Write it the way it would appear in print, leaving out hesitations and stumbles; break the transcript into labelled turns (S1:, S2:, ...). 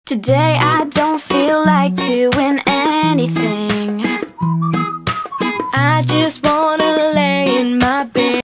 S1: Today I don't feel like doing anything. I just wanna